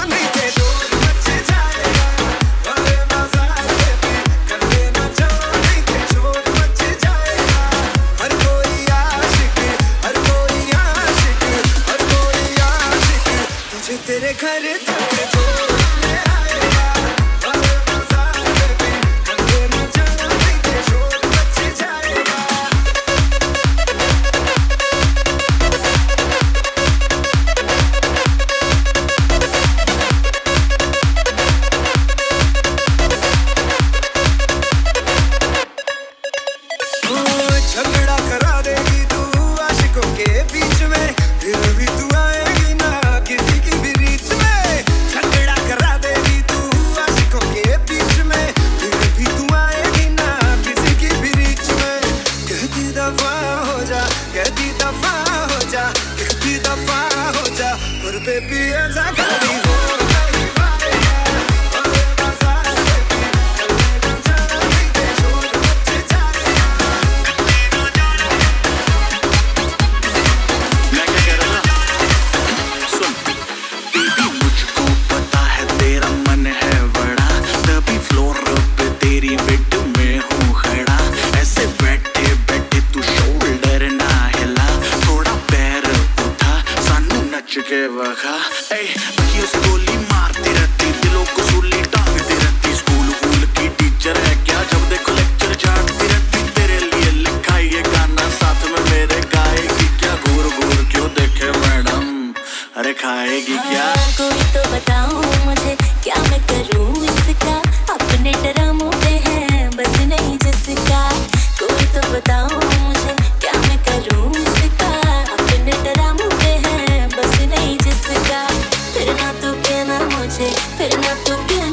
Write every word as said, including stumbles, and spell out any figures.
नहीं थे शोर मच जाएगा अरे बाजार में भी कर देना चाहो नहीं थे शोर मच जाएगा हर कोई आशिक हर कोई आशिक हर कोई आशिक तुझे तेरे घर तक छोड़ने आएगा अरे बाजार में भी कर देना चाहो नहीं थे शोर मच जाएगा झगड़ा करा देगी तू आशिकों के बीच में फिर भी तू आएगी ना किसी की भी रीच में झगड़ा करा देगी तू आशिकों के बीच में फिर भी तू आएगी ना किसी की भी रीच में कहती दफा हो जा कहती दफा हो जा कहती दफा हो जा और बेबी ऐसा कभी हो नहीं पाएगा अरे बाजार में भी चलने का चला नहीं दे शोर मच जाएगा मैं क्या कह रहा था सुन बेबी मुझको पता है तेरा मन है बड़ा तभी फ्लोर पे तेरी बेड में हूँ खड़ा ऐसे बैठे बैठे तू शोल्डर ना हिला थोड़ा पैर उठा सानू नच के वखा ए अखियों से गोली मारती रहती दिलों को सूली टांगती रहती स्कूल वूल की टीचर है क्या जब देखो लेक्चर झाड़ती रहती तेरे लिए लिखा ये गाना साथ में मेरे गाएगी क्या घूर घूर क्यों देखे मैडम अरे खाएगी क्या कोई तो बताओ मुझे क्या मैं करूं इसका अपने ड्रामों पे है बस नहीं जिसका कोई तो बताओ मुझे क्या मैं करूं इसका अपने ड्रामों पे है बस नहीं जिसका फिर ना तू कहना मुझे फिर ना तू कहना